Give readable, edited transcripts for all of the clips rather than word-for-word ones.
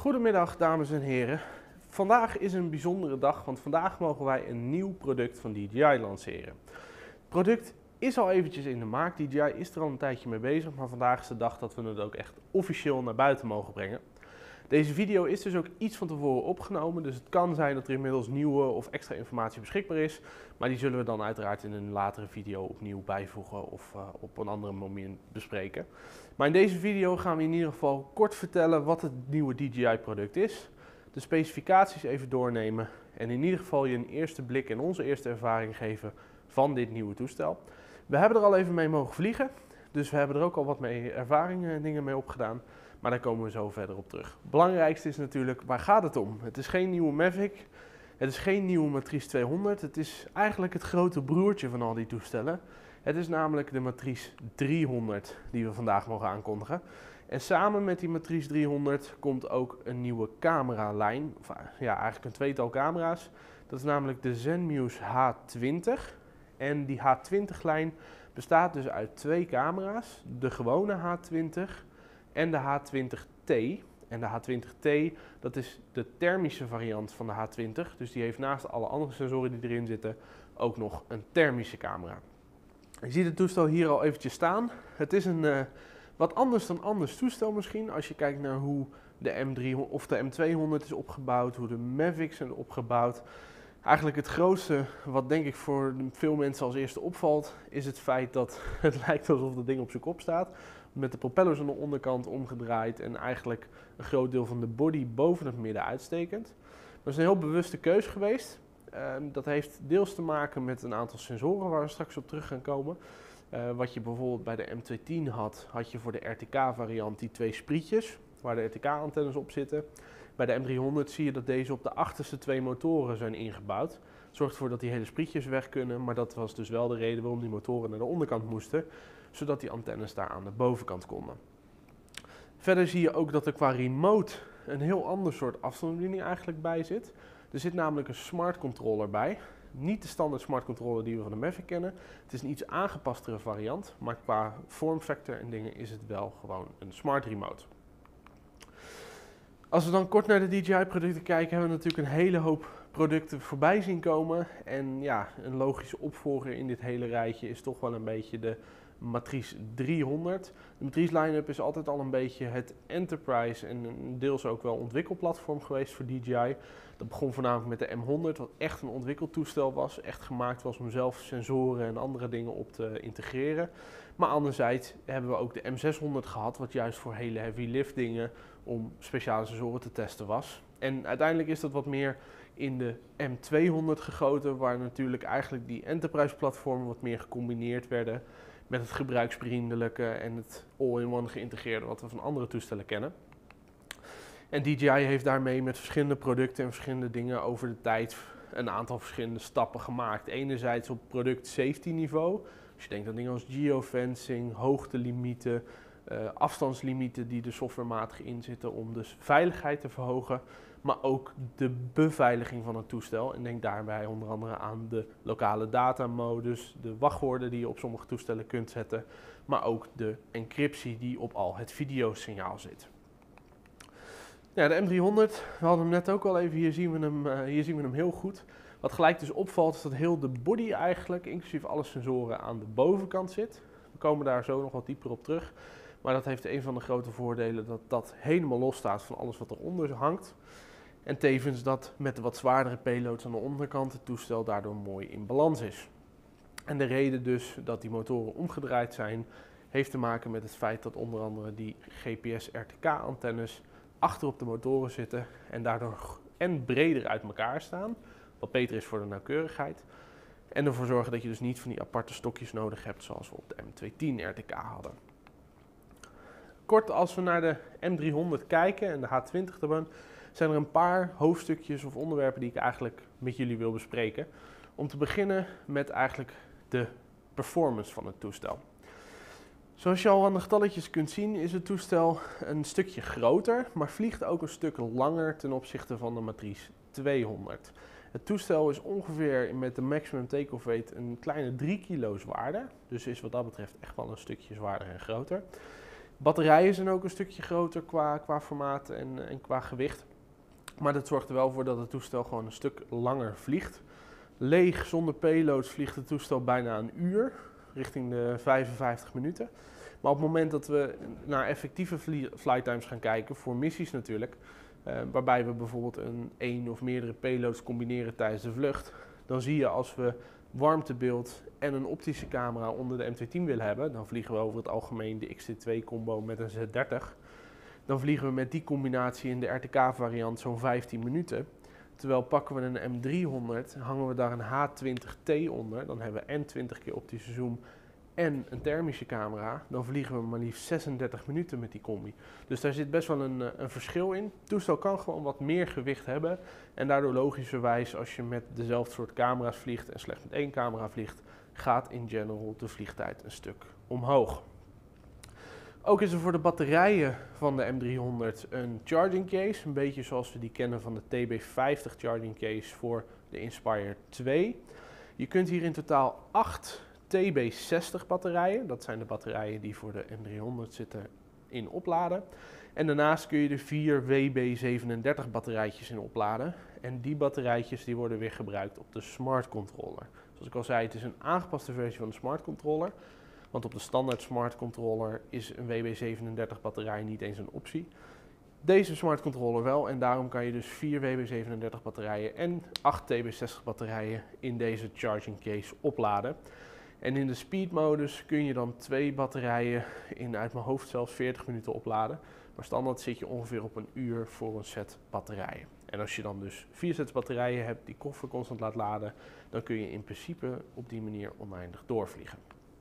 Goedemiddag dames en heren. Vandaag is een bijzondere dag, want vandaag mogen wij een nieuw product van DJI lanceren. Het product is al eventjes in de maak, DJI is er al een tijdje mee bezig, maar vandaag is de dag dat we het ook echt officieel naar buiten mogen brengen. Deze video is dus ook iets van tevoren opgenomen, dus het kan zijn dat er inmiddels nieuwe of extra informatie beschikbaar is. Maar die zullen we dan uiteraard in een latere video opnieuw bijvoegen of op een andere moment bespreken. Maar in deze video gaan we in ieder geval kort vertellen wat het nieuwe DJI product is. De specificaties even doornemen en in ieder geval je een eerste blik en onze eerste ervaring geven van dit nieuwe toestel. We hebben er al even mee mogen vliegen, dus we hebben er ook al wat dingen mee opgedaan. Maar daar komen we zo verder op terug. Het belangrijkste is natuurlijk, waar gaat het om? Het is geen nieuwe Mavic, het is geen nieuwe Matrice 200. Het is eigenlijk het grote broertje van al die toestellen. Het is namelijk de Matrice 300 die we vandaag mogen aankondigen. En samen met die Matrice 300 komt ook een nieuwe cameralijn. Of ja, eigenlijk een tweetal camera's. Dat is namelijk de Zenmuse H20. En die H20-lijn bestaat dus uit twee camera's. De gewone H20 en de H20T. En de H20T, dat is de thermische variant van de H20. Dus die heeft naast alle andere sensoren die erin zitten ook nog een thermische camera. Je ziet het toestel hier al eventjes staan. Het is een wat anders dan anders toestel misschien. Als je kijkt naar hoe de M3 of de M200 is opgebouwd, hoe de Mavics zijn opgebouwd. Eigenlijk het grootste wat denk ik voor veel mensen als eerste opvalt, is het feit dat het lijkt alsof dat ding op zijn kop staat. Met de propellers aan de onderkant omgedraaid en eigenlijk een groot deel van de body boven het midden uitstekend. Dat is een heel bewuste keus geweest. Dat heeft deels te maken met een aantal sensoren waar we straks op terug gaan komen. Wat je bijvoorbeeld bij de M210 had je voor de RTK-variant die twee sprietjes waar de RTK-antennes op zitten. Bij de M300 zie je dat deze op de achterste twee motoren zijn ingebouwd. Het zorgt ervoor dat die hele sprietjes weg kunnen, maar dat was dus wel de reden waarom die motoren naar de onderkant moesten, zodat die antennes daar aan de bovenkant konden. Verder zie je ook dat er qua remote een heel ander soort afstandsbediening eigenlijk bij zit. Er zit namelijk een smart controller bij. Niet de standaard smart controller die we van de Mavic kennen. Het is een iets aangepastere variant, maar qua vormfactor en dingen is het wel gewoon een smart remote. Als we dan kort naar de DJI producten kijken, hebben we natuurlijk een hele hoop producten voorbij zien komen. En ja, een logische opvolger in dit hele rijtje is toch wel een beetje de Matrice 300. De Matrice line-up is altijd al een beetje het enterprise en deels ook wel ontwikkelplatform geweest voor DJI. Dat begon voornamelijk met de M100, wat echt een ontwikkeltoestel was. Echt gemaakt was om zelf sensoren en andere dingen op te integreren. Maar anderzijds hebben we ook de M600 gehad, wat juist voor hele heavy lift dingen om speciale sensoren te testen was. En uiteindelijk is dat wat meer in de M200 gegoten, waar natuurlijk eigenlijk die enterprise platformen wat meer gecombineerd werden met het gebruiksvriendelijke en het all-in-one geïntegreerde wat we van andere toestellen kennen. En DJI heeft daarmee met verschillende producten en verschillende dingen over de tijd een aantal verschillende stappen gemaakt. Enerzijds op product safety niveau. Als je denkt aan dingen als geofencing, hoogtelimieten, afstandslimieten die er softwarematig in zitten om dus veiligheid te verhogen. Maar ook de beveiliging van het toestel. En denk daarbij onder andere aan de lokale datamodus, de wachtwoorden die je op sommige toestellen kunt zetten. Maar ook de encryptie die op al het videosignaal zit. Ja, de M300, we hadden hem net ook al even, hier zien we hem heel goed. Wat gelijk dus opvalt is dat heel de body eigenlijk, inclusief alle sensoren, aan de bovenkant zit. We komen daar zo nog wat dieper op terug. Maar dat heeft een van de grote voordelen dat dat helemaal los staat van alles wat eronder hangt. En tevens dat met de wat zwaardere payloads aan de onderkant het toestel daardoor mooi in balans is. En de reden dus dat die motoren omgedraaid zijn, heeft te maken met het feit dat onder andere die GPS-RTK-antennes achter op de motoren zitten en daardoor en breder uit elkaar staan. Wat beter is voor de nauwkeurigheid. En ervoor zorgen dat je dus niet van die aparte stokjes nodig hebt zoals we op de M210 RTK hadden. Kort, als we naar de M300 kijken en de H20 ervan, zijn er een paar hoofdstukjes of onderwerpen die ik eigenlijk met jullie wil bespreken. Om te beginnen met eigenlijk de performance van het toestel. Zoals je al aan de getalletjes kunt zien is het toestel een stukje groter, maar vliegt ook een stuk langer ten opzichte van de Matrice 200. Het toestel is ongeveer met de maximum take-off weight een kleine 3 kilo zwaarder, dus is wat dat betreft echt wel een stukje zwaarder en groter. Batterijen zijn ook een stukje groter qua formaat en qua gewicht. Maar dat zorgt er wel voor dat het toestel gewoon een stuk langer vliegt. Leeg, zonder payloads, vliegt het toestel bijna een uur, richting de 55 minuten. Maar op het moment dat we naar effectieve flight times gaan kijken, voor missies natuurlijk, waarbij we bijvoorbeeld één of meerdere payloads combineren tijdens de vlucht, dan zie je als we warmtebeeld en een optische camera onder de MT-10 willen hebben, dan vliegen we over het algemeen de XT2-combo met een Z30. Dan vliegen we met die combinatie in de RTK-variant zo'n 15 minuten. Terwijl pakken we een M300, hangen we daar een H20T onder, dan hebben we en 20 keer optische zoom en een thermische camera, dan vliegen we maar liefst 36 minuten met die combi. Dus daar zit best wel een verschil in. Het toestel kan gewoon wat meer gewicht hebben en daardoor logischerwijs als je met dezelfde soort camera's vliegt en slechts met één camera vliegt, gaat in general de vliegtijd een stuk omhoog. Ook is er voor de batterijen van de M300 een charging case, een beetje zoals we die kennen van de TB50 charging case voor de Inspire 2. Je kunt hier in totaal 8 TB60 batterijen, dat zijn de batterijen die voor de M300 zitten, in opladen. En daarnaast kun je er 4 WB37 batterijtjes in opladen. En die batterijtjes die worden weer gebruikt op de Smart Controller. Zoals ik al zei, het is een aangepaste versie van de Smart Controller. Want op de standaard Smart Controller is een WB37 batterij niet eens een optie. Deze Smart Controller wel en daarom kan je dus 4 WB37 batterijen en 8 TB60 batterijen in deze charging case opladen. En in de speed modus kun je dan 2 batterijen in uit mijn hoofd zelfs 40 minuten opladen. Maar standaard zit je ongeveer op een uur voor een set batterijen. En als je dan dus 4 sets batterijen hebt die koffer constant laat laden, dan kun je in principe op die manier oneindig doorvliegen.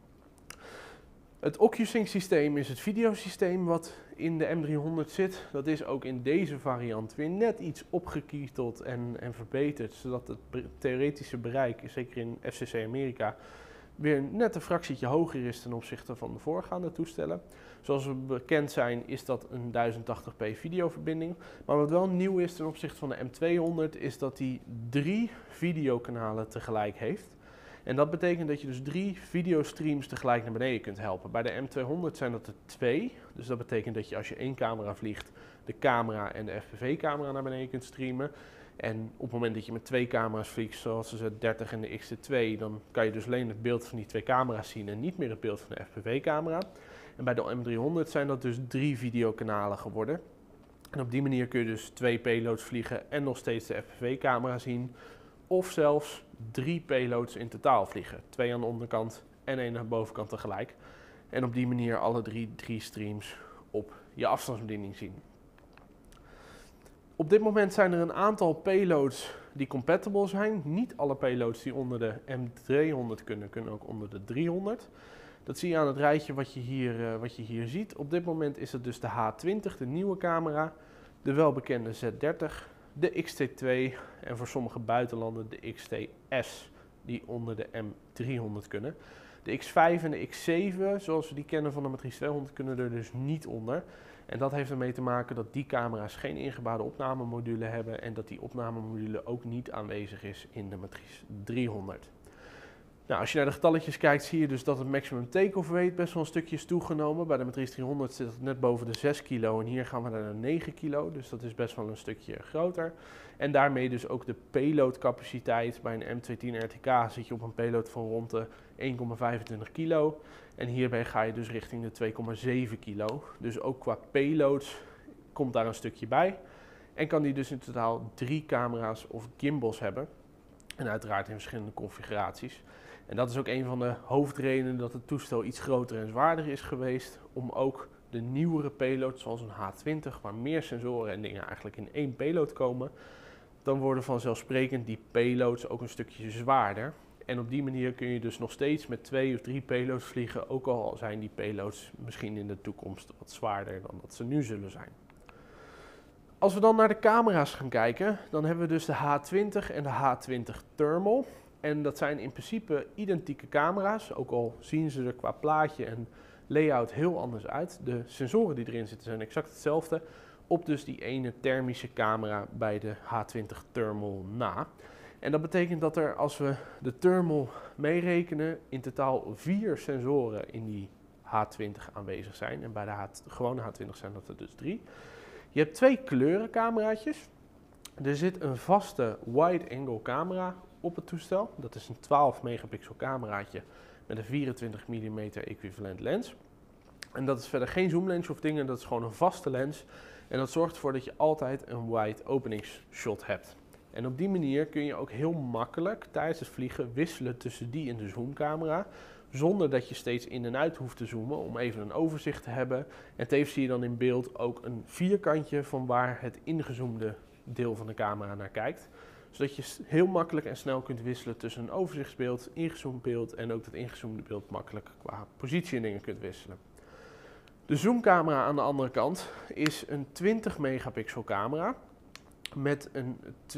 Het OcuSync systeem is het videosysteem wat in de M300 zit. Dat is ook in deze variant weer net iets opgekieteld en verbeterd, zodat het theoretische bereik, zeker in FCC Amerika, weer net een fractietje hoger is ten opzichte van de voorgaande toestellen. Zoals we bekend zijn is dat een 1080p videoverbinding. Maar wat wel nieuw is ten opzichte van de M200 is dat die 3 videokanalen tegelijk heeft. En dat betekent dat je dus 3 videostreams tegelijk naar beneden kunt helpen. Bij de M200 zijn dat er 2. Dus dat betekent dat je als je 1 camera vliegt, de camera en de FPV-camera naar beneden kunt streamen. En op het moment dat je met 2 camera's vliegt, zoals de Z30 en de XT2, dan kan je dus alleen het beeld van die 2 camera's zien en niet meer het beeld van de FPV-camera. En bij de M300 zijn dat dus 3 videokanalen geworden. En op die manier kun je dus 2 payloads vliegen en nog steeds de FPV-camera zien. Of zelfs 3 payloads in totaal vliegen. 2 aan de onderkant en 1 aan de bovenkant tegelijk. En op die manier alle 3 streams op je afstandsbediening zien. Op dit moment zijn er een aantal payloads die compatible zijn. Niet alle payloads die onder de M300 kunnen ook onder de 300. Dat zie je aan het rijtje wat je hier ziet. Op dit moment is het dus de H20, de nieuwe camera, de welbekende Z30, de XT2 en voor sommige buitenlanden de XTS die onder de M300 kunnen. De X5 en de X7, zoals we die kennen van de Matrice 200, kunnen er dus niet onder. En dat heeft ermee te maken dat die camera's geen ingebouwde opnamemodule hebben en dat die opnamemodule ook niet aanwezig is in de Matrice 300. Nou, als je naar de getalletjes kijkt, zie je dus dat het maximum take-off weight best wel een stukje is toegenomen. Bij de Matrice 300 zit het net boven de 6 kilo en hier gaan we naar de 9 kilo, dus dat is best wel een stukje groter. En daarmee dus ook de payloadcapaciteit. Bij een M210 RTK zit je op een payload van rond de 1,25 kilo. En hierbij ga je dus richting de 2,7 kilo. Dus ook qua payloads komt daar een stukje bij. En kan die dus in totaal 3 camera's of gimbals hebben. En uiteraard in verschillende configuraties. En dat is ook een van de hoofdredenen dat het toestel iets groter en zwaarder is geweest. Om ook de nieuwere payloads zoals een H20, waar meer sensoren en dingen eigenlijk in één payload komen. Dan worden vanzelfsprekend die payloads ook een stukje zwaarder. En op die manier kun je dus nog steeds met 2 of 3 payloads vliegen. Ook al zijn die payloads misschien in de toekomst wat zwaarder dan dat ze nu zullen zijn. Als we dan naar de camera's gaan kijken, dan hebben we dus de H20 en de H20 Thermal. En dat zijn in principe identieke camera's, ook al zien ze er qua plaatje en layout heel anders uit. De sensoren die erin zitten zijn exact hetzelfde, op dus die ene thermische camera bij de H20 Thermal na. En dat betekent dat er, als we de Thermal meerekenen, in totaal 4 sensoren in die H20 aanwezig zijn. En bij de gewone H20 zijn dat er dus 3. Je hebt 2 kleurencameraatjes. Er zit een vaste wide-angle camera op het toestel. Dat is een 12 megapixel cameraatje met een 24 mm equivalent lens. En dat is verder geen zoomlens of dingen, dat is gewoon een vaste lens. En dat zorgt ervoor dat je altijd een wide openingsshot hebt. En op die manier kun je ook heel makkelijk tijdens het vliegen wisselen tussen die en de zoomcamera. Zonder dat je steeds in en uit hoeft te zoomen om even een overzicht te hebben. En tevens zie je dan in beeld ook een vierkantje van waar het ingezoomde deel van de camera naar kijkt. Zodat je heel makkelijk en snel kunt wisselen tussen een overzichtsbeeld, ingezoomd beeld en ook dat ingezoomde beeld makkelijk qua positie en dingen kunt wisselen. De zoomcamera aan de andere kant is een 20 megapixel camera met een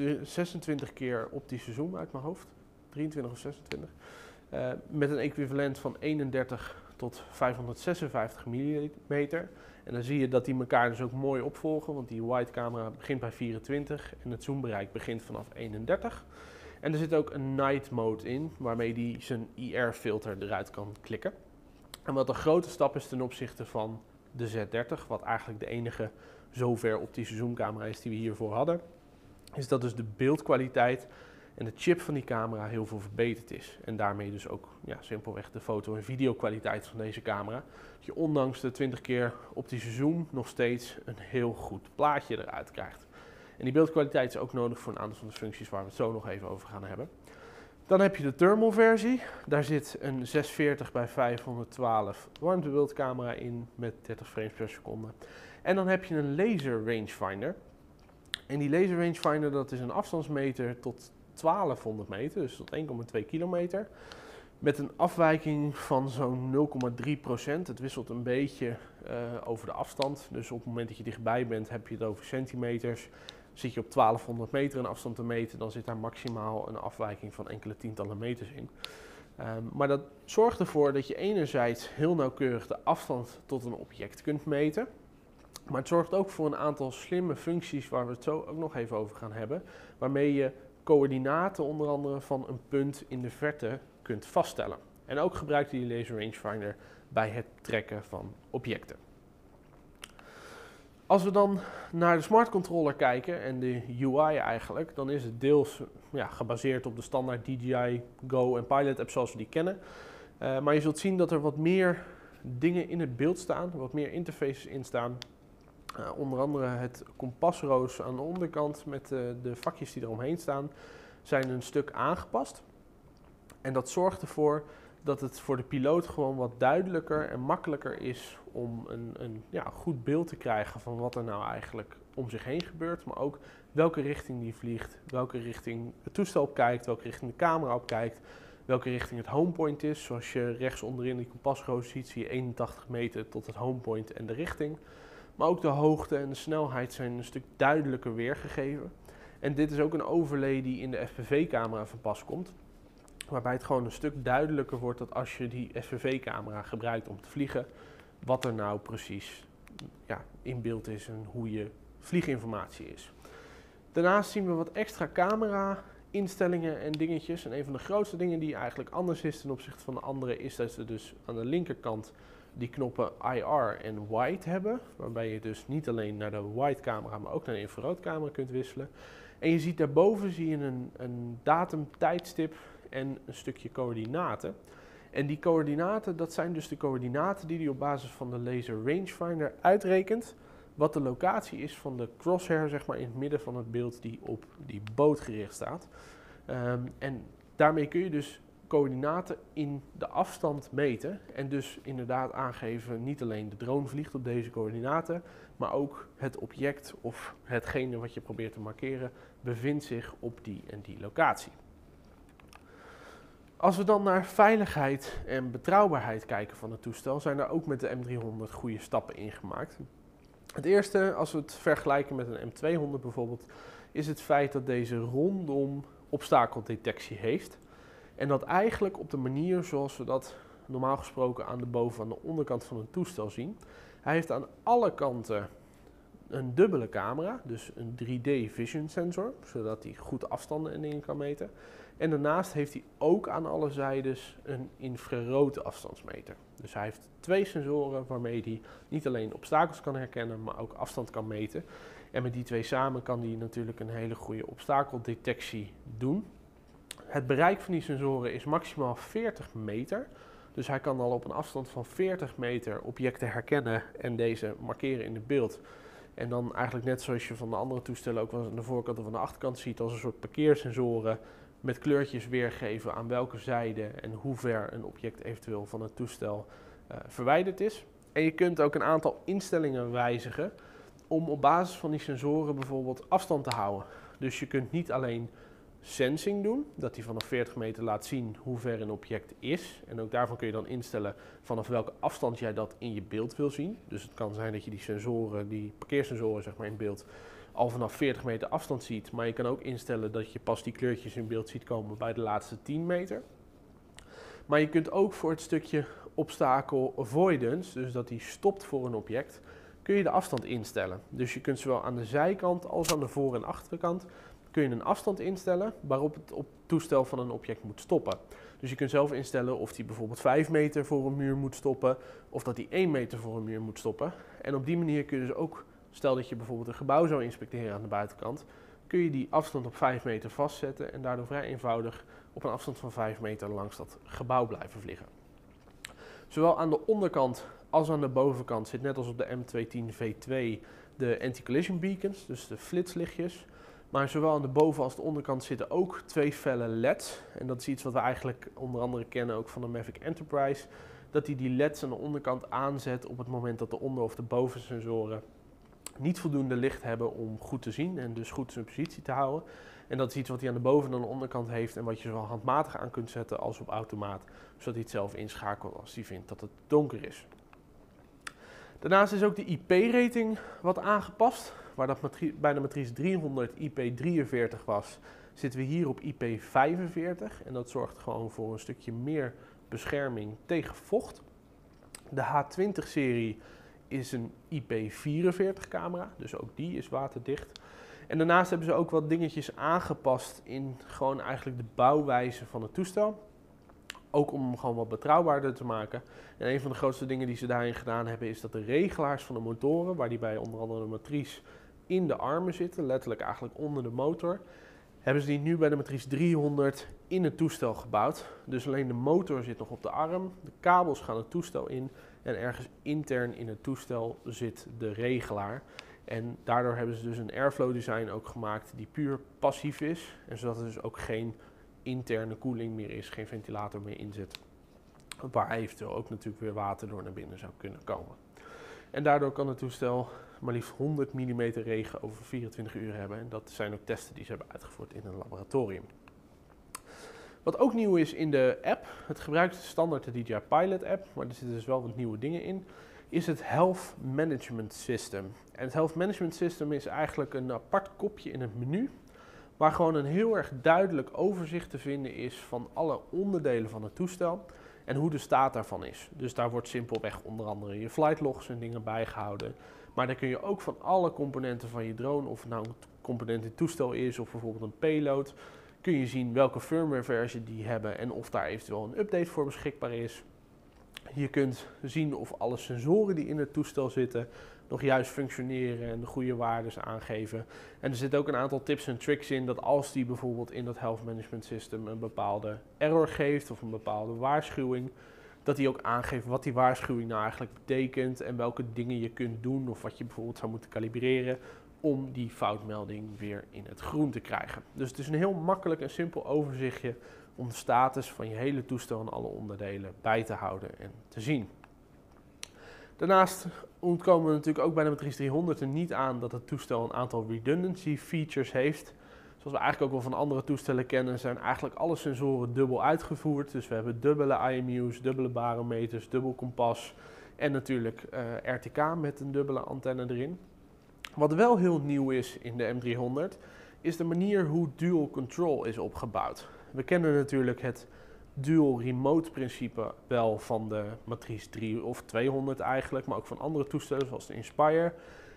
26 keer optische zoom uit mijn hoofd, 23 of 26, met een equivalent van 31 tot 556 mm. En dan zie je dat die elkaar dus ook mooi opvolgen, want die wide camera begint bij 24 en het zoombereik begint vanaf 31. En er zit ook een night mode in, waarmee die zijn IR filter eruit kan klikken. En wat een grote stap is ten opzichte van de Z30, wat eigenlijk de enige zover optische zoomcamera is die we hiervoor hadden, is dat dus de beeldkwaliteit en de chip van die camera heel veel verbeterd is. En daarmee dus ook simpelweg de foto- en videokwaliteit van deze camera. Dat je ondanks de 20 keer optische zoom nog steeds een heel goed plaatje eruit krijgt. En die beeldkwaliteit is ook nodig voor een aantal van de functies waar we het zo nog even over gaan hebben. Dan heb je de thermal versie. Daar zit een 640 bij 512 warmtebeeldcamera in met 30 frames per seconde. En dan heb je een laser rangefinder. En die laser rangefinder, dat is een afstandsmeter tot 1200 meter, dus tot 1,2 kilometer. Met een afwijking van zo'n 0,3%. Het wisselt een beetje over de afstand. Dus op het moment dat je dichtbij bent, heb je het over centimeters. Zit je op 1200 meter een afstand te meten, dan zit daar maximaal een afwijking van enkele tientallen meters in. Maar dat zorgt ervoor dat je enerzijds heel nauwkeurig de afstand tot een object kunt meten. Maar het zorgt ook voor een aantal slimme functies waar we het zo ook nog even over gaan hebben. Waarmee je coördinaten onder andere van een punt in de verte kunt vaststellen. En ook gebruikt die laser rangefinder bij het trekken van objecten. Als we dan naar de smart controller kijken en de UI eigenlijk, dan is het deels gebaseerd op de standaard DJI Go en Pilot app zoals we die kennen. Maar je zult zien dat er wat meer dingen in het beeld staan, wat meer interfaces in staan. Onder andere het kompasroos aan de onderkant met de vakjes die eromheen staan, zijn een stuk aangepast. En dat zorgt ervoor dat het voor de piloot gewoon wat duidelijker en makkelijker is om een goed beeld te krijgen van wat er nou eigenlijk om zich heen gebeurt. Maar ook welke richting die vliegt, welke richting het toestel op kijkt, welke richting de camera op kijkt, welke richting het homepoint is. Zoals je rechts onderin die kompasroos ziet, zie je 81 meter tot het homepoint en de richting. Maar ook de hoogte en de snelheid zijn een stuk duidelijker weergegeven. En dit is ook een overlay die in de FPV-camera van pas komt. Waarbij het gewoon een stuk duidelijker wordt dat als je die FPV-camera gebruikt om te vliegen, wat er nou precies in beeld is en hoe je vlieginformatie is. Daarnaast zien we wat extra camera-instellingen en dingetjes. En een van de grootste dingen die eigenlijk anders is ten opzichte van de andere is dat ze dus aan de linkerkant die knoppen IR en wide hebben. Waarbij je dus niet alleen naar de wide camera, maar ook naar de infraroodcamera kunt wisselen. En je ziet daarboven een datum, tijdstip en een stukje coördinaten. En die coördinaten, dat zijn dus de coördinaten die hij op basis van de laser rangefinder uitrekent. Wat de locatie is van de crosshair, zeg maar in het midden van het beeld die op die boot gericht staat. En daarmee kun je dus coördinaten in de afstand meten. En dus inderdaad aangeven, niet alleen de drone vliegt op deze coördinaten, maar ook het object of hetgene wat je probeert te markeren bevindt zich op die en die locatie. Als we dan naar veiligheid en betrouwbaarheid kijken van het toestel, zijn er ook met de M300 goede stappen in gemaakt. Het eerste, als we het vergelijken met een M200 bijvoorbeeld, is het feit dat deze rondom obstakeldetectie heeft. En dat eigenlijk op de manier zoals we dat normaal gesproken aan de boven- en de onderkant van een toestel zien. Hij heeft aan alle kanten een dubbele camera, dus een 3D vision sensor, zodat hij goed afstanden en dingen kan meten. En daarnaast heeft hij ook aan alle zijdes een infrarood afstandsmeter. Dus hij heeft 2 sensoren waarmee hij niet alleen obstakels kan herkennen, maar ook afstand kan meten. En met die 2 samen kan hij natuurlijk een hele goede obstakeldetectie doen. Het bereik van die sensoren is maximaal 40 meter. Dus hij kan al op een afstand van 40 meter objecten herkennen en deze markeren in het beeld. En dan eigenlijk net zoals je van de andere toestellen ook wel eens aan de voorkant of aan de achterkant ziet, als een soort parkeersensoren met kleurtjes weergeven aan welke zijde en hoe ver een object eventueel van het toestel verwijderd is. En je kunt ook een aantal instellingen wijzigen om op basis van die sensoren bijvoorbeeld afstand te houden. Dus je kunt niet alleen sensing doen, dat hij vanaf 40 meter laat zien hoe ver een object is. En ook daarvan kun je dan instellen vanaf welke afstand jij dat in je beeld wil zien. Dus het kan zijn dat je die sensoren, die parkeersensoren zeg maar in beeld, al vanaf 40 meter afstand ziet. Maar je kan ook instellen dat je pas die kleurtjes in beeld ziet komen bij de laatste 10 meter. Maar je kunt ook voor het stukje obstacle avoidance, dus dat hij stopt voor een object, kun je de afstand instellen. Dus je kunt zowel aan de zijkant als aan de voor- en achterkant kun je een afstand instellen waarop het toestel van een object moet stoppen. Dus je kunt zelf instellen of hij bijvoorbeeld 5 meter voor een muur moet stoppen of dat hij 1 meter voor een muur moet stoppen. En op die manier kun je dus ook, stel dat je bijvoorbeeld een gebouw zou inspecteren aan de buitenkant, kun je die afstand op 5 meter vastzetten en daardoor vrij eenvoudig op een afstand van 5 meter langs dat gebouw blijven vliegen. Zowel aan de onderkant als aan de bovenkant zit net als op de M210 V2 de anti-collision beacons, dus de flitslichtjes. Maar zowel aan de boven- als de onderkant zitten ook 2 felle LED's. En dat is iets wat we eigenlijk onder andere kennen ook van de Mavic Enterprise. Dat hij die LED's aan de onderkant aanzet op het moment dat de onder- of de bovensensoren niet voldoende licht hebben om goed te zien en dus goed zijn positie te houden. En dat is iets wat hij aan de boven- en aan de onderkant heeft en wat je zowel handmatig aan kunt zetten als op automaat. Zodat hij het zelf inschakelt als hij vindt dat het donker is. Daarnaast is ook de IP-rating wat aangepast. Waar dat bij de matrice 300 IP43 was, zitten we hier op IP45. En dat zorgt gewoon voor een stukje meer bescherming tegen vocht. De H20-serie is een IP44 camera, dus ook die is waterdicht. En daarnaast hebben ze ook wat dingetjes aangepast in gewoon eigenlijk de bouwwijze van het toestel. Ook om hem gewoon wat betrouwbaarder te maken. En een van de grootste dingen die ze daarin gedaan hebben is dat de regelaars van de motoren, waar die bij onder andere de matrice in de armen zitten, letterlijk eigenlijk onder de motor, hebben ze die nu bij de matrice 300 in het toestel gebouwd. Dus alleen de motor zit nog op de arm, de kabels gaan het toestel in en ergens intern in het toestel zit de regelaar. En daardoor hebben ze dus een airflow design ook gemaakt die puur passief is. En zodat er dus ook geen interne koeling meer is, geen ventilator meer in zit. Waar eventueel ook natuurlijk weer water door naar binnen zou kunnen komen. En daardoor kan het toestel maar liefst 100 mm regen over 24 uur hebben. En dat zijn ook testen die ze hebben uitgevoerd in een laboratorium. Wat ook nieuw is in de app, het gebruikt standaard de DJI Pilot app, maar er zitten dus wel wat nieuwe dingen in, is het Health Management System. En het Health Management System is eigenlijk een apart kopje in het menu, waar gewoon een heel erg duidelijk overzicht te vinden is van alle onderdelen van het toestel en hoe de staat daarvan is. Dus daar wordt simpelweg onder andere je flight logs en dingen bijgehouden. Maar daar kun je ook van alle componenten van je drone, of het nou een component in het toestel is of bijvoorbeeld een payload, kun je zien welke firmware versie die hebben en of daar eventueel een update voor beschikbaar is. Je kunt zien of alle sensoren die in het toestel zitten nog juist functioneren en de goede waardes aangeven. En er zitten ook een aantal tips en tricks in dat als die bijvoorbeeld in dat Health Management System een bepaalde error geeft of een bepaalde waarschuwing, dat hij ook aangeeft wat die waarschuwing nou eigenlijk betekent en welke dingen je kunt doen of wat je bijvoorbeeld zou moeten kalibreren om die foutmelding weer in het groen te krijgen. Dus het is een heel makkelijk en simpel overzichtje om de status van je hele toestel en alle onderdelen bij te houden en te zien. Daarnaast ontkomen we natuurlijk ook bij de matrice 300 er niet aan dat het toestel een aantal redundancy features heeft. Zoals we eigenlijk ook wel van andere toestellen kennen, zijn eigenlijk alle sensoren dubbel uitgevoerd. Dus we hebben dubbele IMU's, dubbele barometers, dubbel kompas en natuurlijk RTK met een dubbele antenne erin. Wat wel heel nieuw is in de M300 is de manier hoe dual control is opgebouwd. We kennen natuurlijk het dual remote principe wel van de matrice 3 of 200 eigenlijk, maar ook van andere toestellen zoals de Inspire.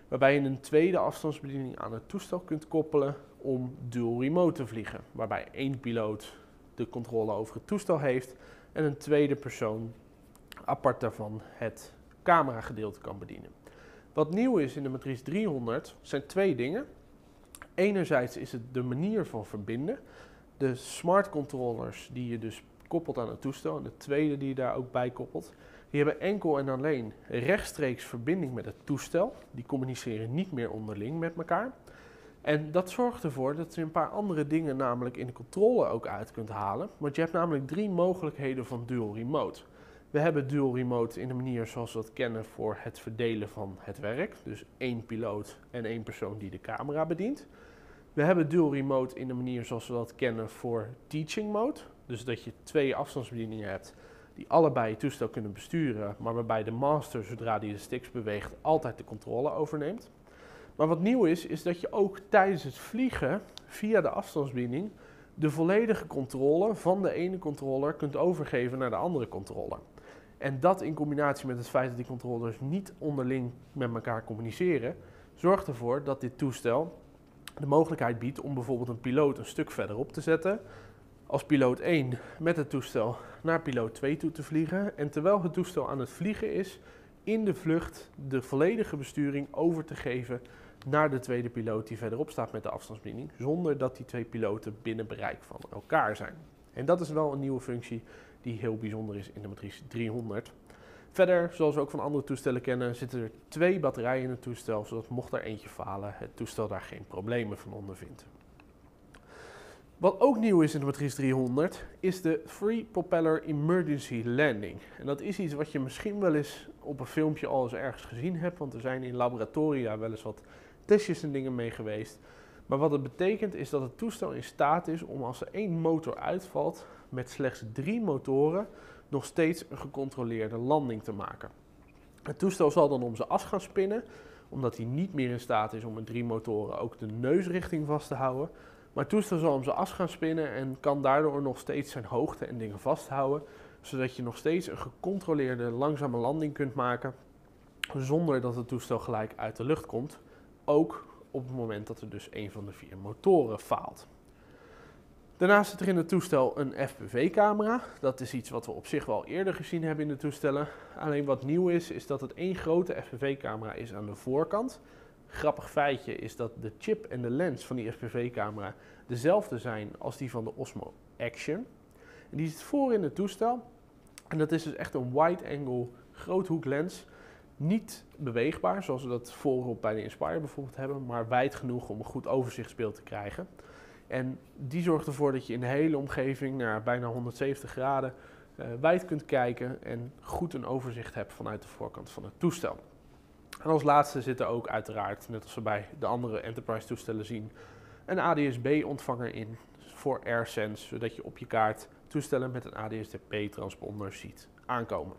waarbij je een tweede afstandsbediening aan het toestel kunt koppelen om dual remote te vliegen. Waarbij één piloot de controle over het toestel heeft en een tweede persoon apart daarvan het cameragedeelte kan bedienen. Wat nieuw is in de Matrice 300 zijn twee dingen. Enerzijds is het de manier van verbinden. De smart controllers die je dus koppelt aan het toestel en de tweede die je daar ook bij koppelt. Die hebben enkel en alleen rechtstreeks verbinding met het toestel. Die communiceren niet meer onderling met elkaar. En dat zorgt ervoor dat je een paar andere dingen namelijk in de controle ook uit kunt halen. Want je hebt namelijk 3 mogelijkheden van dual remote. We hebben dual remote in de manier zoals we dat kennen voor het verdelen van het werk. Dus 1 piloot en 1 persoon die de camera bedient. We hebben dual remote in de manier zoals we dat kennen voor teaching mode. Dus dat je 2 afstandsbedieningen hebt die allebei je toestel kunnen besturen, maar waarbij de master, zodra die de sticks beweegt, altijd de controle overneemt. Maar wat nieuw is dat je ook tijdens het vliegen via de afstandsbediening de volledige controle van de ene controller kunt overgeven naar de andere controller. En dat in combinatie met het feit dat die controllers niet onderling met elkaar communiceren, zorgt ervoor dat dit toestel de mogelijkheid biedt om bijvoorbeeld een piloot een stuk verderop te zetten, als piloot 1 met het toestel naar piloot 2 toe te vliegen en terwijl het toestel aan het vliegen is, in de vlucht de volledige besturing over te geven naar de tweede piloot die verderop staat met de afstandsbediening, zonder dat die 2 piloten binnen bereik van elkaar zijn. En dat is wel een nieuwe functie die heel bijzonder is in de Matrice 300. Verder, zoals we ook van andere toestellen kennen, zitten er 2 batterijen in het toestel, zodat mocht er eentje falen, het toestel daar geen problemen van ondervindt. Wat ook nieuw is in de Matrice 300 is de Free Propeller Emergency Landing. En dat is iets wat je misschien wel eens op een filmpje al eens ergens gezien hebt, want er zijn in laboratoria wel eens wat testjes en dingen mee geweest. Maar wat het betekent is dat het toestel in staat is om als er 1 motor uitvalt, met slechts 3 motoren nog steeds een gecontroleerde landing te maken. Het toestel zal dan om zijn as gaan spinnen, omdat hij niet meer in staat is om met 3 motoren ook de neusrichting vast te houden. Maar het toestel zal om zijn as gaan spinnen en kan daardoor nog steeds zijn hoogte en dingen vasthouden, zodat je nog steeds een gecontroleerde langzame landing kunt maken, zonder dat het toestel gelijk uit de lucht komt, ook op het moment dat er dus een van de 4 motoren faalt. Daarnaast zit er in het toestel een FPV-camera. Dat is iets wat we op zich wel eerder gezien hebben in de toestellen. Alleen wat nieuw is dat het 1 grote FPV-camera is aan de voorkant. Grappig feitje is dat de chip en de lens van die FPV-camera dezelfde zijn als die van de Osmo Action. En die zit voor in het toestel. En dat is dus echt een wide-angle groothoeklens. Niet beweegbaar, zoals we dat voorop bij de Inspire bijvoorbeeld hebben, maar wijd genoeg om een goed overzichtsbeeld te krijgen. En die zorgt ervoor dat je in de hele omgeving naar bijna 170 graden wijd kunt kijken en goed een overzicht hebt vanuit de voorkant van het toestel. En als laatste zit er ook uiteraard, net als we bij de andere Enterprise toestellen zien, een ADS-B-ontvanger in voor AirSense, zodat je op je kaart toestellen met een ADS-B-transponder ziet aankomen.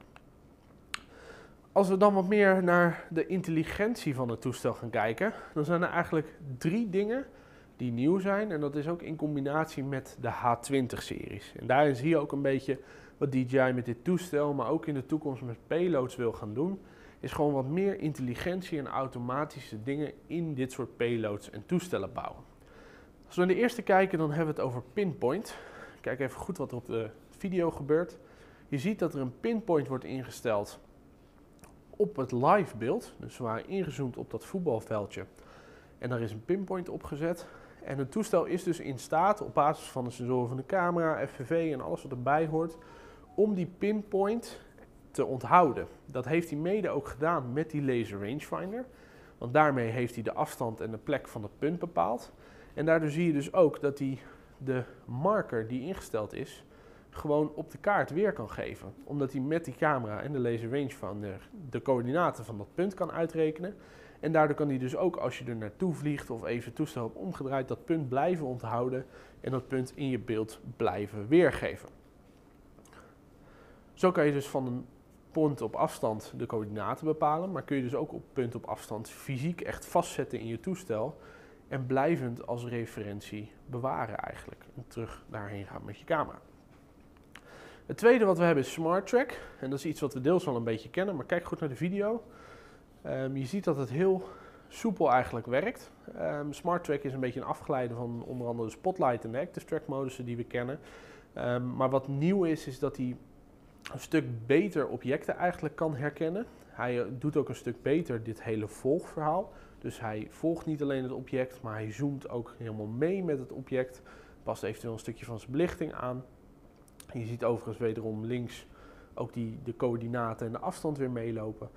Als we dan wat meer naar de intelligentie van het toestel gaan kijken, dan zijn er eigenlijk 3 dingen die nieuw zijn. En dat is ook in combinatie met de H20-series. En daarin zie je ook een beetje wat DJI met dit toestel, maar ook in de toekomst met payloads wil gaan doen. Is gewoon wat meer intelligentie en automatische dingen in dit soort payloads en toestellen bouwen. Als we naar de eerste kijken, dan hebben we het over pinpoint. Kijk even goed wat er op de video gebeurt. Je ziet dat er een pinpoint wordt ingesteld op het live beeld. Dus we waren ingezoomd op dat voetbalveldje. En daar is een pinpoint opgezet. En het toestel is dus in staat, op basis van de sensoren van de camera, FPV en alles wat erbij hoort, om die pinpoint te onthouden. Dat heeft hij mede ook gedaan met die laser rangefinder. Want daarmee heeft hij de afstand en de plek van het punt bepaald. En daardoor zie je dus ook dat hij de marker die ingesteld is, gewoon op de kaart weer kan geven. Omdat hij met die camera en de laser rangefinder de coördinaten van dat punt kan uitrekenen. En daardoor kan hij dus ook als je er naartoe vliegt of even het toestel hebt omgedraaid, dat punt blijven onthouden en dat punt in je beeld blijven weergeven. Zo kan je dus van een punt op afstand de coördinaten bepalen, maar kun je dus ook op punt op afstand fysiek echt vastzetten in je toestel en blijvend als referentie bewaren eigenlijk. En terug daarheen gaan met je camera. Het tweede wat we hebben is Smart Track. En dat is iets wat we deels al een beetje kennen, maar kijk goed naar de video. Je ziet dat het heel soepel eigenlijk werkt. Smart Track is een beetje een afgeleide van onder andere de Spotlight en de Active Track modussen die we kennen. Maar wat nieuw is dat hij een stuk beter objecten eigenlijk kan herkennen. Hij doet ook een stuk beter dit hele volgverhaal. Dus hij volgt niet alleen het object, maar hij zoomt ook helemaal mee met het object. Past eventueel een stukje van zijn belichting aan. Je ziet overigens wederom links ook de coördinaten en de afstand weer meelopen.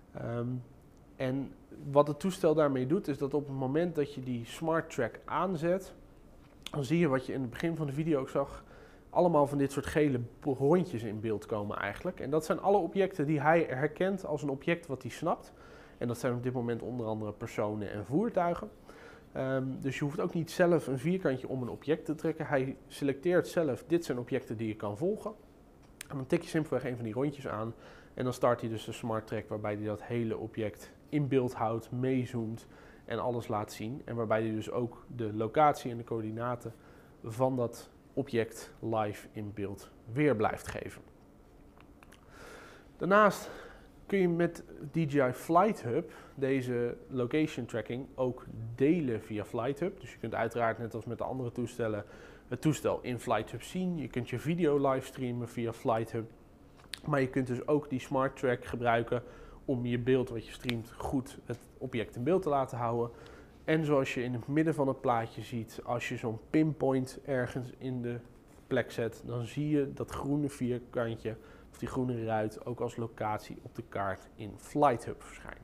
En wat het toestel daarmee doet, is dat op het moment dat je die Smart Track aanzet, dan zie je wat je in het begin van de video ook zag, allemaal van dit soort gele rondjes in beeld komen eigenlijk. En dat zijn alle objecten die hij herkent als een object wat hij snapt. En dat zijn op dit moment onder andere personen en voertuigen. Dus je hoeft ook niet zelf een vierkantje om een object te trekken. Hij selecteert zelf, dit zijn objecten die je kan volgen. En dan tik je simpelweg een van die rondjes aan. En dan start hij dus de Smart Track waarbij hij dat hele object in beeld houdt, meezoomt en alles laat zien. En waarbij hij dus ook de locatie en de coördinaten van dat object live in beeld weer blijft geven. Daarnaast kun je met DJI Flight Hub deze location tracking ook delen via Flight Hub. Dus je kunt uiteraard net als met de andere toestellen het toestel in Flight Hub zien. Je kunt je video livestreamen via Flight Hub. Maar je kunt dus ook die Smart Track gebruiken om je beeld wat je streamt goed het object in beeld te laten houden. En zoals je in het midden van het plaatje ziet, als je zo'n pinpoint ergens in de plek zet, dan zie je dat groene vierkantje of die groene ruit ook als locatie op de kaart in Flight Hub verschijnen.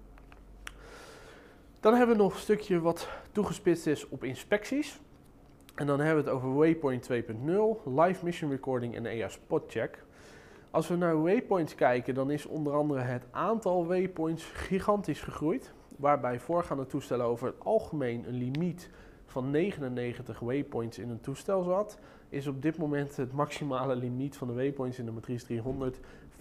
Dan hebben we nog een stukje wat toegespitst is op inspecties. En dan hebben we het over Waypoint 2.0, Live Mission Recording en AI Spot Check. Als we naar waypoints kijken, dan is onder andere het aantal waypoints gigantisch gegroeid. Waarbij voorgaande toestellen over het algemeen een limiet van 99 waypoints in een toestel zat, is op dit moment het maximale limiet van de waypoints in de Matrice 300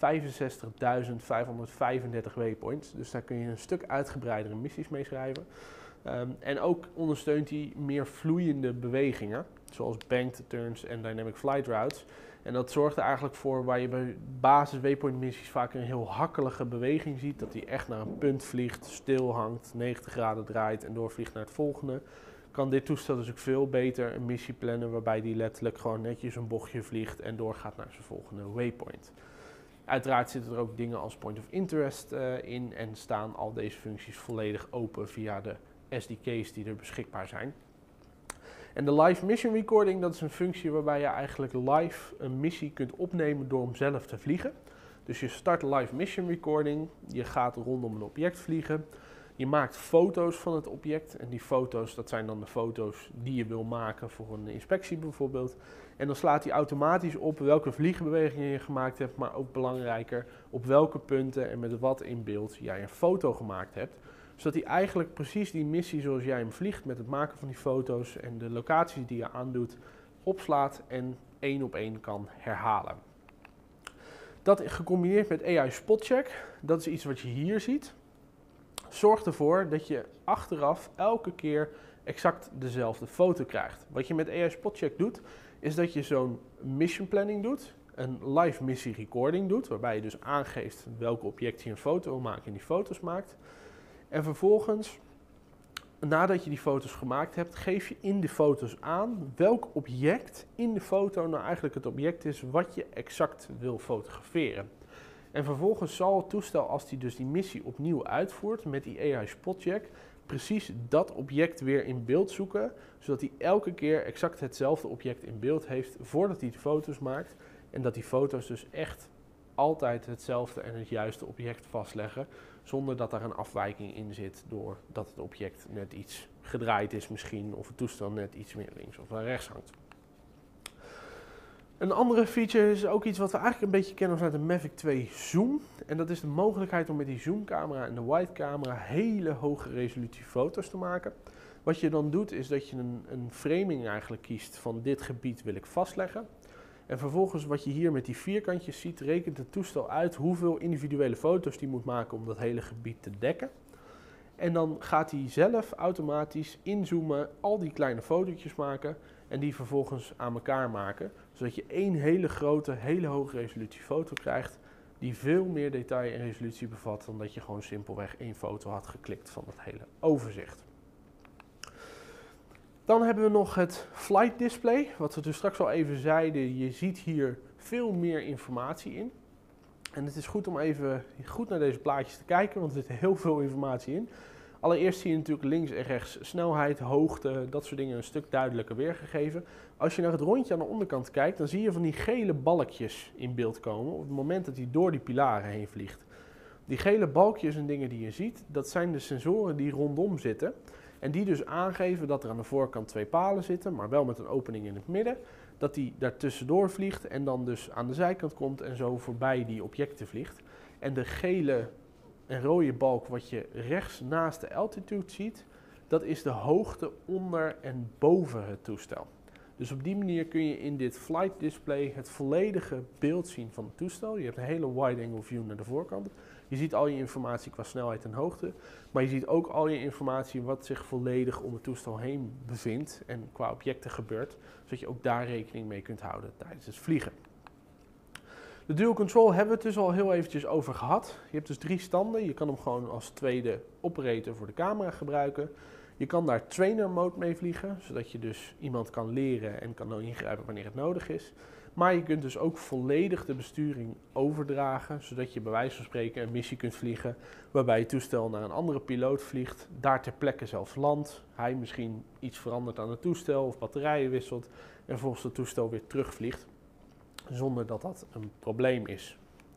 65.535 waypoints. Dus daar kun je een stuk uitgebreidere missies mee schrijven. En ook ondersteunt hij meer vloeiende bewegingen, zoals banked turns en dynamic flight routes. En dat zorgt er eigenlijk voor waar je bij basis waypoint missies vaak een heel hakkelige beweging ziet. Dat hij echt naar een punt vliegt, stil hangt, 90 graden draait en doorvliegt naar het volgende. Kan dit toestel dus ook veel beter een missie plannen waarbij hij letterlijk gewoon netjes een bochtje vliegt en doorgaat naar zijn volgende waypoint. Uiteraard zitten er ook dingen als point of interest in en staan al deze functies volledig open via de SDK's die er beschikbaar zijn. En de Live Mission Recording, dat is een functie waarbij je eigenlijk live een missie kunt opnemen door hem zelf te vliegen. Dus je start Live Mission Recording, je gaat rondom een object vliegen, je maakt foto's van het object en die foto's, dat zijn dan de foto's die je wil maken voor een inspectie bijvoorbeeld. En dan slaat hij automatisch op welke vliegbewegingen je gemaakt hebt, maar ook belangrijker op welke punten en met wat in beeld jij een foto gemaakt hebt. Zodat hij eigenlijk precies die missie zoals jij hem vliegt met het maken van die foto's en de locaties die je aandoet, opslaat en één op één kan herhalen. Dat gecombineerd met AI Spot Check, dat is iets wat je hier ziet, zorgt ervoor dat je achteraf elke keer exact dezelfde foto krijgt. Wat je met AI Spot Check doet, is dat je zo'n mission planning doet, een live missie recording doet, waarbij je dus aangeeft welke object je een foto wil maken en die foto's maakt. En vervolgens, nadat je die foto's gemaakt hebt, geef je in de foto's aan welk object in de foto nou eigenlijk het object is wat je exact wil fotograferen. En vervolgens zal het toestel, als hij dus die missie opnieuw uitvoert met die AI Spot Check, precies dat object weer in beeld zoeken, zodat hij elke keer exact hetzelfde object in beeld heeft voordat hij de foto's maakt. En dat die foto's dus echt altijd hetzelfde en het juiste object vastleggen, zonder dat daar een afwijking in zit doordat het object net iets gedraaid is misschien, of het toestel net iets meer links of naar rechts hangt. Een andere feature is ook iets wat we eigenlijk een beetje kennen vanuit de Mavic 2 Zoom. En dat is de mogelijkheid om met die zoomcamera en de wide camera hele hoge resolutie foto's te maken. Wat je dan doet is dat je een framing eigenlijk kiest van dit gebied wil ik vastleggen. En vervolgens wat je hier met die vierkantjes ziet, rekent het toestel uit hoeveel individuele foto's die moet maken om dat hele gebied te dekken. En dan gaat hij zelf automatisch inzoomen, al die kleine fotootjes maken en die vervolgens aan elkaar maken. Zodat je één hele grote, hele hoge resolutie foto krijgt die veel meer detail en resolutie bevat dan dat je gewoon simpelweg 1 foto had geklikt van het hele overzicht. Dan hebben we nog het flight display, wat we dus straks al even zeiden. Je ziet hier veel meer informatie in. En het is goed om even goed naar deze plaatjes te kijken, want er zit heel veel informatie in. Allereerst zie je natuurlijk links en rechts snelheid, hoogte, dat soort dingen een stuk duidelijker weergegeven. Als je naar het rondje aan de onderkant kijkt, dan zie je van die gele balkjes in beeld komen op het moment dat hij door die pilaren heen vliegt. Die gele balkjes en dingen die je ziet, dat zijn de sensoren die rondom zitten. En die dus aangeven dat er aan de voorkant 2 palen zitten, maar wel met een opening in het midden. Dat die daar tussendoor vliegt en dan dus aan de zijkant komt en zo voorbij die objecten vliegt. En de gele en rode balk wat je rechts naast de altitude ziet, dat is de hoogte onder en boven het toestel. Dus op die manier kun je in dit flight display het volledige beeld zien van het toestel. Je hebt een hele wide angle view naar de voorkant. Je ziet al je informatie qua snelheid en hoogte, maar je ziet ook al je informatie wat zich volledig om het toestel heen bevindt en qua objecten gebeurt, zodat je ook daar rekening mee kunt houden tijdens het vliegen. De dual control hebben we het dus al heel eventjes over gehad. Je hebt dus 3 standen. Je kan hem gewoon als tweede operator voor de camera gebruiken. Je kan daar trainer mode mee vliegen, zodat je dus iemand kan leren en kan ingrijpen wanneer het nodig is. Maar je kunt dus ook volledig de besturing overdragen, zodat je bij wijze van spreken een missie kunt vliegen waarbij je toestel naar een andere piloot vliegt, daar ter plekke zelfs landt, hij misschien iets verandert aan het toestel of batterijen wisselt en vervolgens het toestel weer terugvliegt, zonder dat dat een probleem is.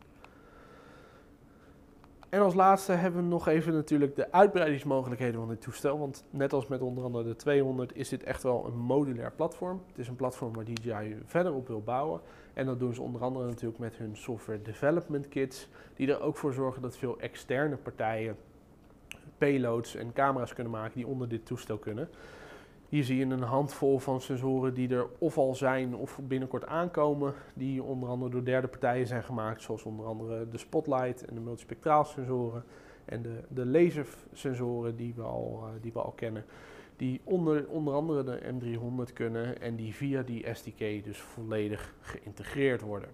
En als laatste hebben we nog even natuurlijk de uitbreidingsmogelijkheden van dit toestel. Want net als met onder andere de 200 is dit echt wel een modulair platform. Het is een platform waar DJI verder op wil bouwen. En dat doen ze onder andere natuurlijk met hun software development kits. Die er ook voor zorgen dat veel externe partijen payloads en camera's kunnen maken die onder dit toestel kunnen. Hier zie je een handvol van sensoren die er of al zijn of binnenkort aankomen. Die onder andere door derde partijen zijn gemaakt. Zoals onder andere de spotlight en de multispectraal sensoren. En de lasersensoren die we al kennen. Die onder andere de M300 kunnen en die via die SDK dus volledig geïntegreerd worden.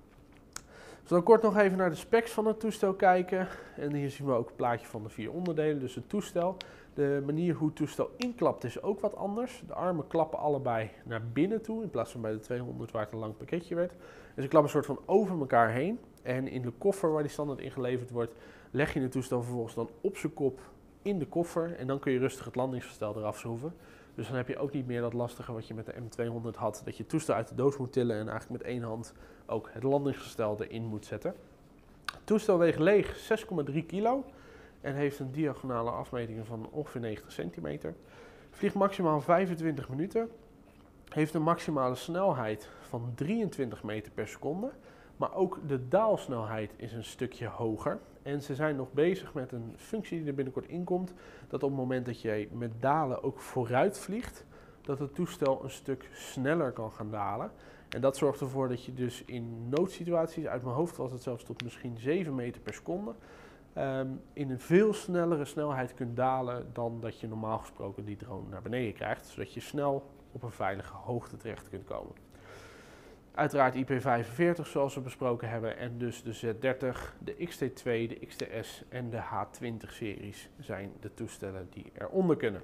Dus dan kort nog even naar de specs van het toestel kijken. En hier zien we ook een plaatje van de 4 onderdelen. Dus het toestel. De manier hoe het toestel inklapt is ook wat anders. De armen klappen allebei naar binnen toe, in plaats van bij de 200 waar het een lang pakketje werd. Dus ze klappen een soort van over elkaar heen. En in de koffer waar die standaard ingeleverd wordt, leg je het toestel vervolgens dan op zijn kop in de koffer. En dan kun je rustig het landingsgestel eraf schroeven. Dus dan heb je ook niet meer dat lastige wat je met de M200 had, dat je het toestel uit de doos moet tillen en eigenlijk met één hand ook het landingsgestel erin moet zetten. Het toestel weegt leeg 6,3 kilo. En heeft een diagonale afmeting van ongeveer 90 centimeter. Vliegt maximaal 25 minuten. Heeft een maximale snelheid van 23 meter per seconde. Maar ook de daalsnelheid is een stukje hoger. En ze zijn nog bezig met een functie die er binnenkort inkomt. Dat op het moment dat jij met dalen ook vooruit vliegt, dat het toestel een stuk sneller kan gaan dalen. En dat zorgt ervoor dat je dus in noodsituaties, uit mijn hoofd was het zelfs tot misschien 7 meter per seconde, in een veel snellere snelheid kunt dalen dan dat je normaal gesproken die drone naar beneden krijgt, zodat je snel op een veilige hoogte terecht kunt komen. Uiteraard IP45 zoals we besproken hebben en dus de Z30, de XT2, de XTS en de H20 series zijn de toestellen die eronder kunnen.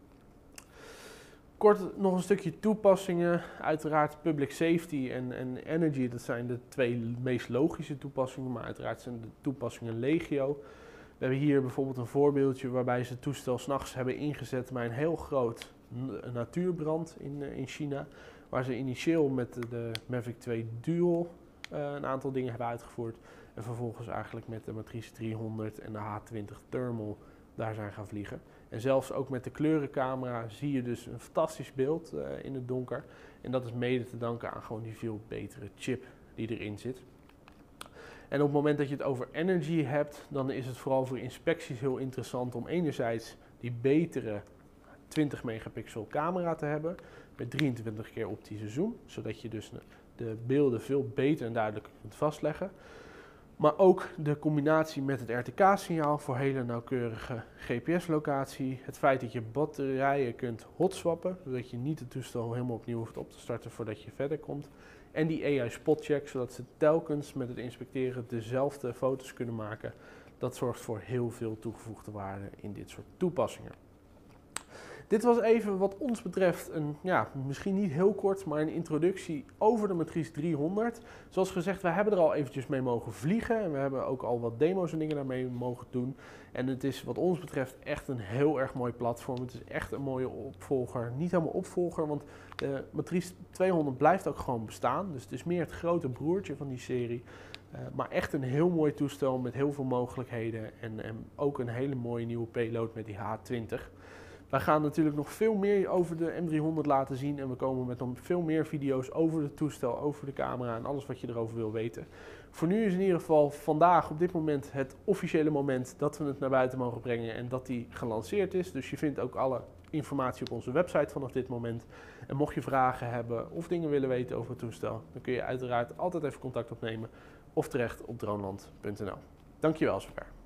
Kort nog een stukje toepassingen. Uiteraard public safety en energy, dat zijn de 2 meest logische toepassingen, maar uiteraard zijn de toepassingen legio. We hebben hier bijvoorbeeld een voorbeeldje waarbij ze het toestel 's nachts hebben ingezet bij een heel groot natuurbrand in China. Waar ze initieel met de Mavic 2 Dual een aantal dingen hebben uitgevoerd. En vervolgens eigenlijk met de Matrice 300 en de H20 Thermal daar zijn gaan vliegen. En zelfs ook met de kleurencamera zie je dus een fantastisch beeld in het donker. En dat is mede te danken aan gewoon die veel betere chip die erin zit. En op het moment dat je het over energy hebt, dan is het vooral voor inspecties heel interessant om enerzijds die betere 20 megapixel camera te hebben met 23 keer optische zoom, zodat je dus de beelden veel beter en duidelijker kunt vastleggen. Maar ook de combinatie met het RTK-signaal voor hele nauwkeurige GPS-locatie. Het feit dat je batterijen kunt hotswappen, zodat je niet het toestel helemaal opnieuw hoeft op te starten voordat je verder komt. En die AI spotcheck, zodat ze telkens met het inspecteren dezelfde foto's kunnen maken. Dat zorgt voor heel veel toegevoegde waarde in dit soort toepassingen. Dit was even wat ons betreft een, misschien niet heel kort, maar een introductie over de Matrice 300. Zoals gezegd, wij hebben er al eventjes mee mogen vliegen en we hebben ook al wat demo's en dingen daarmee mogen doen. En het is wat ons betreft echt een heel erg mooi platform. Het is echt een mooie opvolger. Niet helemaal opvolger, want de Matrice 200 blijft ook gewoon bestaan. Dus het is meer het grote broertje van die serie. Maar echt een heel mooi toestel met heel veel mogelijkheden en ook een hele mooie nieuwe payload met die H20. Wij gaan natuurlijk nog veel meer over de M300 laten zien en we komen met nog veel meer video's over het toestel, over de camera en alles wat je erover wil weten. Voor nu is in ieder geval vandaag op dit moment het officiële moment dat we het naar buiten mogen brengen en dat die gelanceerd is. Dus je vindt ook alle informatie op onze website vanaf dit moment. En mocht je vragen hebben of dingen willen weten over het toestel, dan kun je uiteraard altijd even contact opnemen of terecht op droneland.nl. Dankjewel zover.